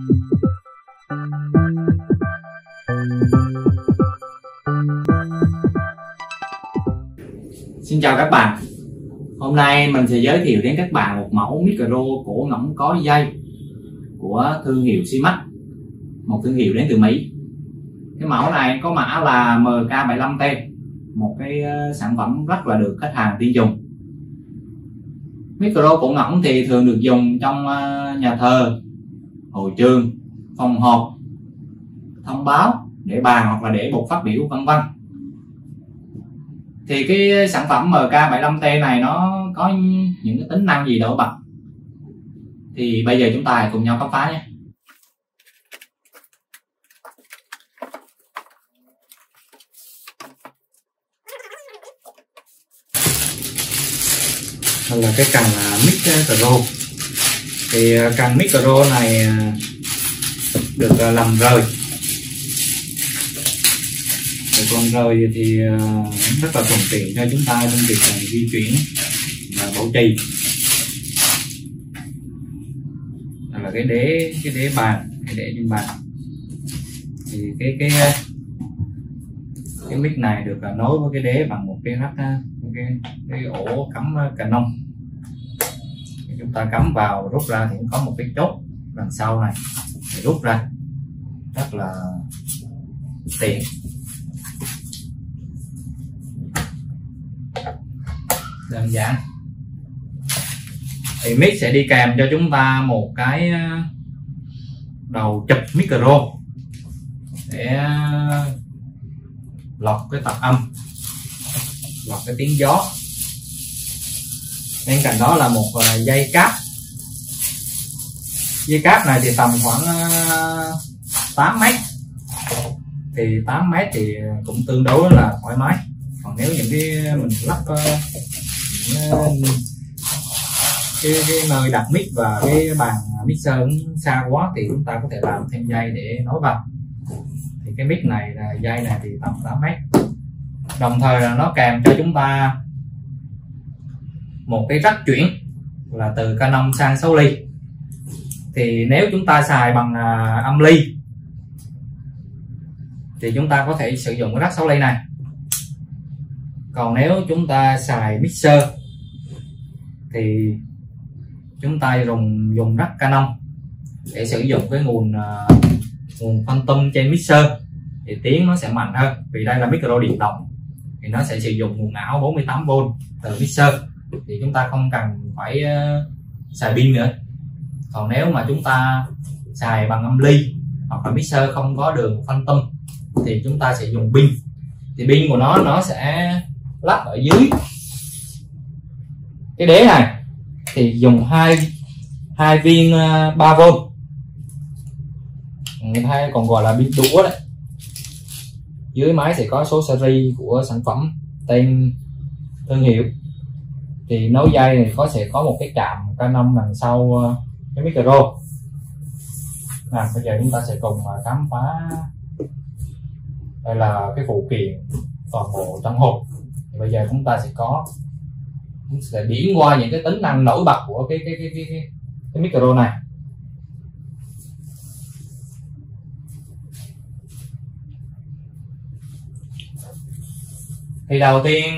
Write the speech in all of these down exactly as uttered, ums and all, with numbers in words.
Xin chào các bạn. Hôm nay mình sẽ giới thiệu đến các bạn một mẫu micro cổ ngỗng có dây của thương hiệu Simax, một thương hiệu đến từ Mỹ. Cái mẫu này có mã là M K bảy mươi lăm T, một cái sản phẩm rất là được khách hàng tin dùng. Micro cổ ngỗng thì thường được dùng trong nhà thờ, hội trường, phòng họp, thông báo, để bàn hoặc là để bục phát biểu vân vân. Thì cái sản phẩm M K bảy mươi lăm T này nó có những cái tính năng gì nổi bật, thì bây giờ chúng ta hãy cùng nhau khám phá nhé. Đây là cái cần micro. Thì cần micro này được làm rời. Còn rời thì rất là thuận tiện cho chúng ta trong việc di chuyển và bảo trì. Đây là cái đế cái đế bàn, cái đế trên bàn. Thì cái cái cái mic này được nối với cái đế bằng một cái nắp, cái cái ổ cắm Canon. Chúng ta cắm vào rút ra thì cũng có một cái chốt đằng sau này để rút ra, rất là tiện. Đơn giản. Thì mic sẽ đi kèm cho chúng ta một cái đầu chụp micro để lọc cái tạp âm, lọc cái tiếng gió. Bên cạnh đó là một dây cáp. Dây cáp này thì tầm khoảng tám mét. Thì tám mét thì cũng tương đối là thoải mái. Còn nếu những cái mình lắp cái, cái nơi đặt mic và cái bàn mixer xa quá thì chúng ta có thể làm thêm dây để nối vào. Thì cái mic này là dây này thì tầm tám mét. Đồng thời là nó kèm cho chúng ta một cái rắc chuyển là từ Canon sang sáu ly. Thì nếu chúng ta xài bằng âm ly thì chúng ta có thể sử dụng cái rắc sáu ly này. Còn nếu chúng ta xài mixer thì chúng ta dùng dùng rắc Canon để sử dụng cái nguồn uh, nguồn phantom trên mixer thì tiếng nó sẽ mạnh hơn, vì đây là micro điện động thì nó sẽ sử dụng nguồn ảo bốn mươi tám vôn từ mixer, thì chúng ta không cần phải uh, xài pin nữa. Còn nếu mà chúng ta xài bằng âm ly hoặc là mixer không có đường phantom thì chúng ta sẽ dùng pin. Thì pin của nó nó sẽ lắp ở dưới cái đế này, thì dùng hai hai viên ba vôn, hay còn gọi là pin đũa đấy. Dưới máy sẽ có số series của sản phẩm, tên thương hiệu. Thì nối dây này có sẽ có một cái chạm Canon đằng sau cái micro. Nào, bây giờ chúng ta sẽ cùng khám phá. Đây là cái phụ kiện toàn bộ trong hộp. Thì bây giờ chúng ta sẽ có chúng sẽ điểm qua những cái tính năng nổi bật của cái cái cái cái, cái, cái micro này. Thì đầu tiên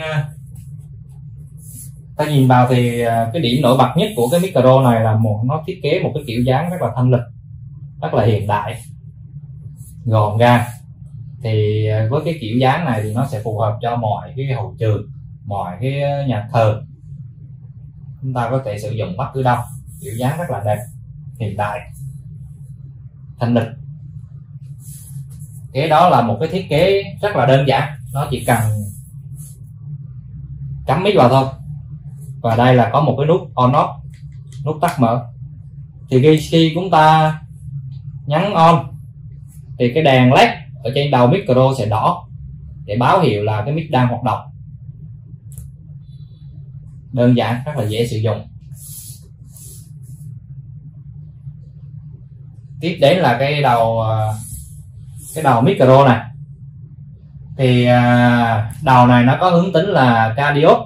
ta nhìn vào thì cái điểm nổi bật nhất của cái micro này là một nó thiết kế một cái kiểu dáng rất là thanh lịch, rất là hiện đại, gọn gàng. Thì với cái kiểu dáng này thì nó sẽ phù hợp cho mọi cái hội trường, mọi cái nhà thờ, chúng ta có thể sử dụng bất cứ đâu. Kiểu dáng rất là đẹp, hiện đại, thanh lịch. Cái đó là một cái thiết kế rất là đơn giản, nó chỉ cần cắm mic vào thôi. Và đây là có một cái nút on off, nút tắt mở. Thì khi, khi chúng ta nhấn on thì cái đèn led ở trên đầu micro sẽ đỏ để báo hiệu là cái mic đang hoạt động. Đơn giản, rất là dễ sử dụng. Tiếp đến là cái đầu cái đầu micro này. Thì đầu này nó có hướng tính là cardioid,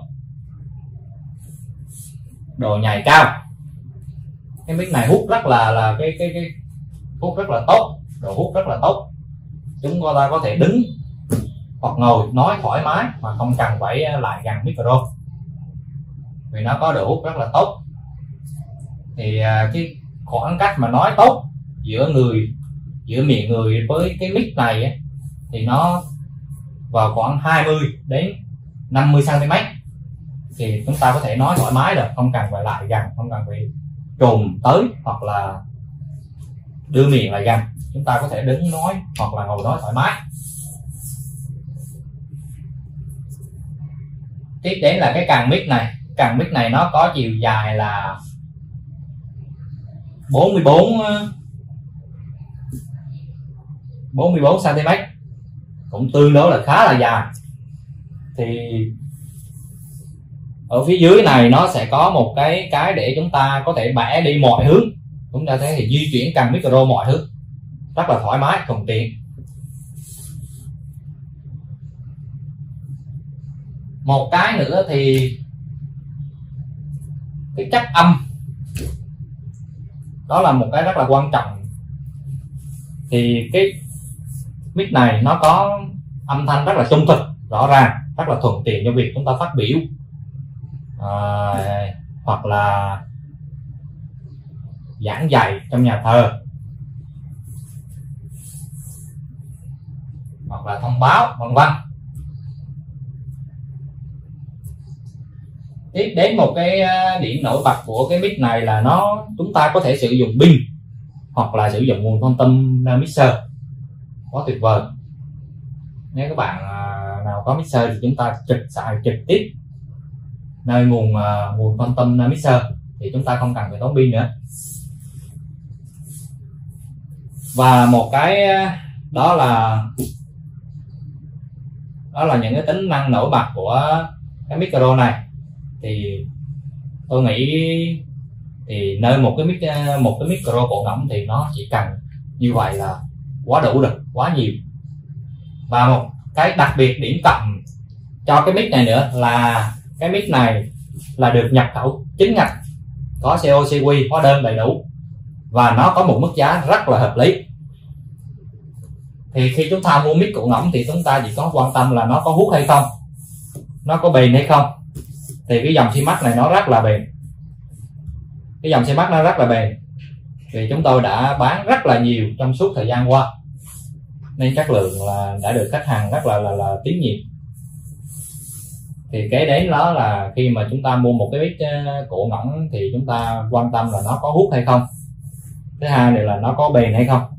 độ nhạy cao. Cái mic này hút rất là là cái cái cái hút rất là tốt, độ hút rất là tốt. Chúng ta có thể đứng hoặc ngồi nói thoải mái mà không cần phải lại gần micro, vì nó có độ hút rất là tốt. Thì cái khoảng cách mà nói tốt giữa người giữa miệng người với cái mic này ấy, thì nó vào khoảng hai mươi đến năm mươi xăng ti mét, thì chúng ta có thể nói thoải mái rồi, không cần phải lại gần, không cần phải trùm tới hoặc là đưa miệng lại gần. Chúng ta có thể đứng nói hoặc là ngồi nói thoải mái. Tiếp đến là cái càng mic này. Càng mic này nó có chiều dài là bốn mươi bốn xăng ti mét, cũng tương đối là khá là dài. Thì ở phía dưới này nó sẽ có một cái cái để chúng ta có thể bẻ đi mọi hướng, chúng ta có thể di chuyển càng micro mọi hướng rất là thoải mái, thuận tiện. Một cái nữa thì cái chất âm, đó là một cái rất là quan trọng. Thì cái mic này nó có âm thanh rất là trung thực, rõ ràng, rất là thuận tiện cho việc chúng ta phát biểu à, hoặc là giảng dạy trong nhà thờ, hoặc là thông báo, vân vân. Tiếp đến một cái điểm nổi bật của cái mic này là nó chúng ta có thể sử dụng pin hoặc là sử dụng nguồn Phantom mixer, quá tuyệt vời. Nếu các bạn nào có mixer thì chúng ta trực xài trực tiếp nơi nguồn nguồn Phantom mixer, thì chúng ta không cần phải tốn pin nữa. Và một cái đó là đó là những cái tính năng nổi bật của cái micro này. Thì tôi nghĩ thì nơi một cái mic một cái micro cổ ngỗng thì nó chỉ cần như vậy là quá đủ rồi, quá nhiều. Và một cái đặc biệt điểm cộng cho cái mic này nữa là cái mic này là được nhập khẩu chính ngạch, có xê ô xê quy, hóa đơn đầy đủ, và nó có một mức giá rất là hợp lý. Thì khi chúng ta mua mic cổ ngỗng thì chúng ta chỉ có quan tâm là nó có hút hay không, nó có bền hay không. Thì cái dòng C-Max này nó rất là bền, cái dòng C-Max nó rất là bền, vì chúng tôi đã bán rất là nhiều trong suốt thời gian qua, nên chất lượng là đã được khách hàng rất là là, là tín nhiệm. Thì cái đến đó là khi mà chúng ta mua một cái mic cổ ngỗng thì chúng ta quan tâm là nó có hút hay không, thứ hai là nó có bền hay không,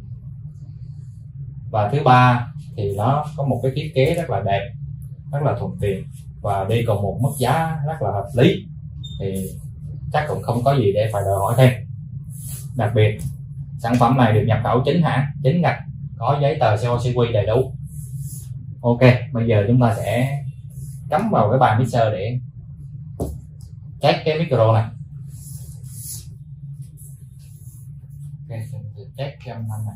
và thứ ba thì nó có một cái thiết kế rất là đẹp, rất là thuận tiện, và đi cùng một mức giá rất là hợp lý, thì chắc cũng không có gì để phải đòi hỏi thêm. Đặc biệt sản phẩm này được nhập khẩu chính hãng, chính ngạch, có giấy tờ xê ô xê quy đầy đủ. Ok, bây giờ chúng ta sẽ cắm vào cái bàn mixer để check cái micro này. Ok, check cái âm thanh này.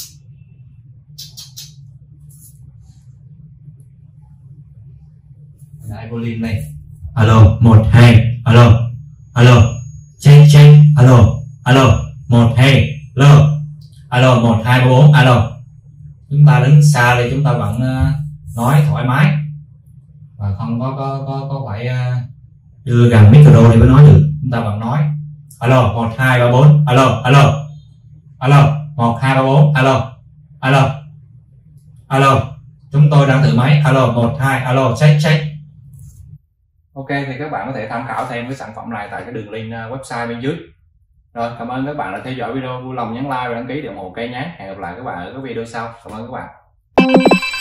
Lại volume này. Alo, một, hai, alo, alo, check, check, alo, alo, một, hai, alo, alo, một, hai, ba, bốn, alo. Chúng ta đứng xa thì chúng ta vẫn uh, nói thoải mái và không có có có, có phải uh, đưa gần micro để mới nói được. Chúng ta vẫn nói alo, một, hai, ba, bốn, alo, alo, alo, một, hai, ba, bốn, alo, alo, alo, chúng tôi đang thử máy, alo, một, hai, alo, check, check. Ok, thì các bạn có thể tham khảo thêm cái sản phẩm này tại cái đường link website bên dưới. Rồi, cảm ơn các bạn đã theo dõi video, vui lòng nhấn like và đăng ký để ủng hộ kênh nhé. Hẹn gặp lại các bạn ở các video sau. Cảm ơn các bạn.